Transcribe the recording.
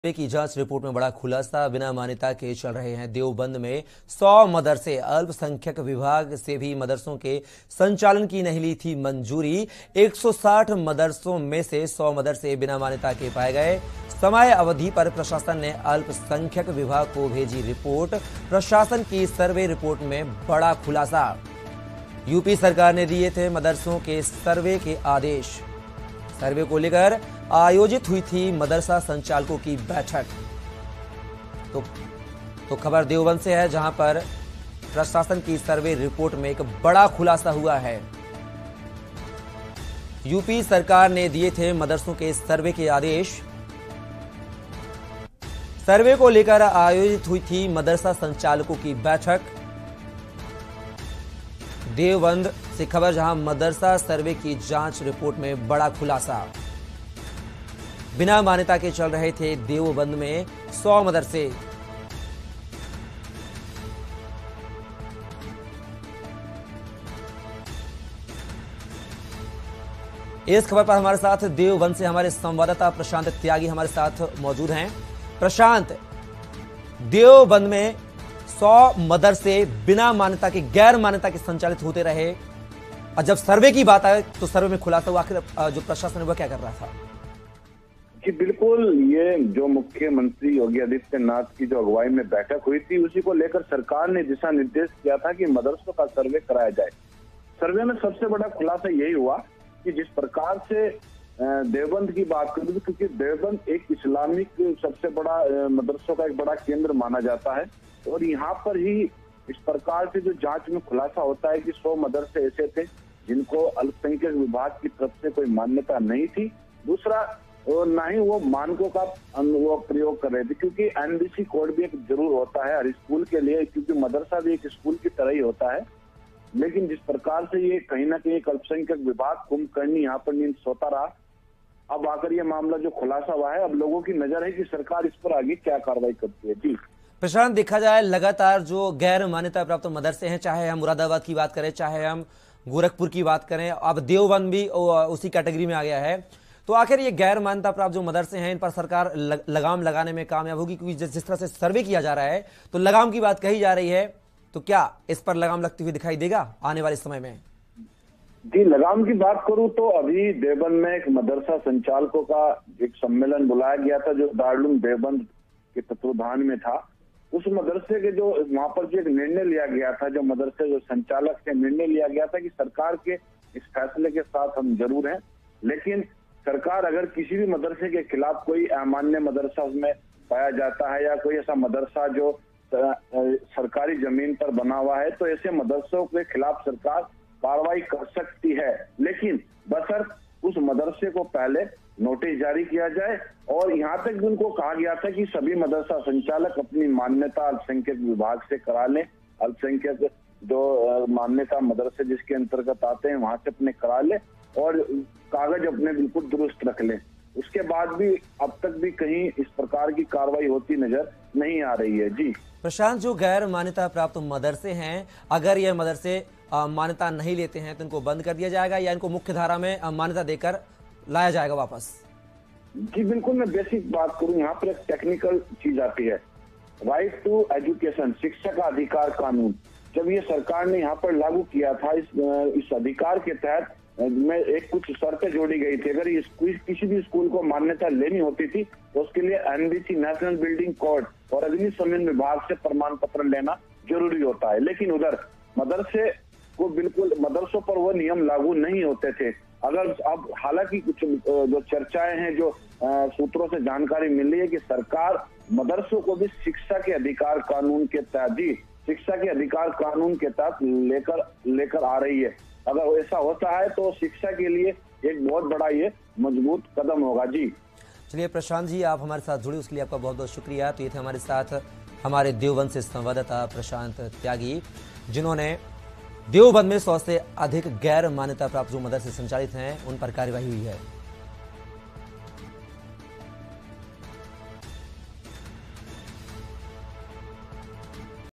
की जांच रिपोर्ट में बड़ा खुलासा। बिना मान्यता के चल रहे हैं देवबंद में 100 मदरसे। अल्पसंख्यक विभाग से भी मदरसों के संचालन की नहीं ली थी मंजूरी। 160 मदरसों में से 100 मदरसे बिना मान्यता के पाए गए। समय अवधि पर प्रशासन ने अल्पसंख्यक विभाग को भेजी रिपोर्ट। प्रशासन की सर्वे रिपोर्ट में बड़ा खुलासा। यूपी सरकार ने दिए थे मदरसों के सर्वे के आदेश। सर्वे को लेकर आयोजित हुई थी मदरसा संचालकों की बैठक। तो खबर देवबंद से है, जहां पर प्रशासन की सर्वे रिपोर्ट में एक बड़ा खुलासा हुआ है। यूपी सरकार ने दिए थे मदरसों के सर्वे के आदेश। सर्वे को लेकर आयोजित हुई थी मदरसा संचालकों की बैठक। देवबंद से खबर, जहां मदरसा सर्वे की जांच रिपोर्ट में बड़ा खुलासा। बिना मान्यता के चल रहे थे देवबंद में 100 मदरसे। इस खबर पर हमारे साथ देवबंद से हमारे संवाददाता प्रशांत त्यागी हमारे साथ मौजूद हैं। प्रशांत, देवबंद में 100 मदरसे बिना मान्यता के, गैर मान्यता के संचालित होते रहे, और जब सर्वे की बात आए तो सर्वे में खुलासा हुआ। आखिर जो प्रशासन है वह क्या कर रहा था? जी बिल्कुल, ये जो मुख्यमंत्री योगी आदित्यनाथ की जो अगुवाई में बैठक हुई थी, उसी को लेकर सरकार ने दिशा निर्देश किया था कि मदरसों का सर्वे कराया जाए। सर्वे में सबसे बड़ा खुलासा यही हुआ कि जिस प्रकार से देवबंद की बात करें, क्योंकि देवबंद एक इस्लामिक सबसे बड़ा मदरसों का एक बड़ा केंद्र माना जाता है, और यहाँ पर ही इस प्रकार से जो जांच में खुलासा होता है कि 100 मदरसे ऐसे थे जिनको अल्पसंख्यक विभाग की तरफ से कोई मान्यता नहीं थी। दूसरा, और ना ही वो मानकों का वो प्रयोग कर रहे थे, क्योंकि एनबीसी कोड भी एक जरूर होता है हर स्कूल के लिए, क्योंकि मदरसा भी एक स्कूल की तरह ही होता है। लेकिन जिस प्रकार से ये कहीं ना कहीं एक अल्पसंख्यक विभाग कुंभकर्णी यहाँ पर नींद सोता रहा, अब आकर ये मामला जो खुलासा हुआ है, अब लोगों की नजर है कि सरकार इस पर आगे क्या कार्रवाई करती है। जी प्रशांत, देखा जाए लगातार जो गैर मान्यता प्राप्त मदरसे हैं, चाहे हम मुरादाबाद की बात करें, चाहे हम गोरखपुर की बात करें, अब देवबंद भी उसी कैटेगरी में आ गया है। तो आखिर ये गैर मान्यता प्राप्त जो मदरसे हैं, इन पर सरकार लगाम लगाने में कामयाब होगी? क्योंकि जिस तरह से सर्वे किया जा रहा है तो लगाम की बात कही जा रही है, तो क्या इस पर लगाम लगती हुई दिखाई देगा आने वाले समय में? जी, लगाम की बात करूं तो अभी देवबंद में एक मदरसा संचालकों का एक सम्मेलन बुलाया गया था, जो दारुल देवबंद के तत्वाधान में था। उस मदरसे के जो वहां पर जो एक निर्णय लिया गया था, जो मदरसे जो संचालक से निर्णय लिया गया था कि सरकार के इस फैसले के साथ हम जरूर हैं, लेकिन सरकार अगर किसी भी मदरसे के खिलाफ कोई अमान्य मदरसा उसमें पाया जाता है या कोई ऐसा मदरसा जो सरकारी जमीन पर बना हुआ है, तो ऐसे मदरसों के खिलाफ सरकार कार्रवाई कर सकती है, लेकिन बशर्त उस मदरसे को पहले नोटिस जारी किया जाए। और यहाँ तक भी उनको कहा गया था कि सभी मदरसा संचालक अपनी मान्यता अल्पसंख्यक विभाग से करा लें। अल्पसंख्यक जो मान्यता मदरसे जिसके अंतर्गत आते हैं वहां से अपने करा ले और कागज अपने बिल्कुल दुरुस्त रख लें। उसके बाद भी अब तक भी कहीं इस प्रकार की कार्रवाई होती नजर नहीं आ रही है। जी प्रशांत, जो गैर मान्यता प्राप्त मदरसे हैं, अगर ये मदरसे मान्यता नहीं लेते हैं तो इनको बंद कर दिया जाएगा या इनको मुख्य धारा में मान्यता देकर लाया जाएगा वापस? जी बिल्कुल, मैं बेसिक बात करूं, यहाँ पर एक टेक्निकल चीज आती है, राइट टू एजुकेशन, शिक्षा का अधिकार कानून। जब ये सरकार ने यहाँ पर लागू किया था, इस अधिकार के तहत में एक कुछ शर्तें जोड़ी गई थी। अगर किसी भी स्कूल को मान्यता लेनी होती थी तो उसके लिए एनबीसी, नेशनल बिल्डिंग कोड और अग्निशमन विभाग से प्रमाण पत्र लेना जरूरी होता है। लेकिन उधर मदरसे को बिल्कुल, मदरसों पर वो नियम लागू नहीं होते थे। अगर अब हालांकि कुछ जो चर्चाएं हैं, जो सूत्रों से जानकारी मिल रही है कि सरकार मदरसों को भी शिक्षा के अधिकार कानून के तहत ही, शिक्षा के अधिकार कानून के तहत लेकर आ रही है। अगर ऐसा होता है तो शिक्षा के लिए एक बहुत बड़ा ये मजबूत कदम होगा। जी चलिए प्रशांत जी, आप हमारे साथ जुड़े उसके लिए आपका बहुत बहुत शुक्रिया। तो ये थे हमारे साथ हमारे देवबंद से संवाददाता प्रशांत त्यागी, जिन्होंने देवबंद में 100 से अधिक गैर मान्यता प्राप्त जो मदरसे संचालित हैं उन पर कार्रवाई हुई है।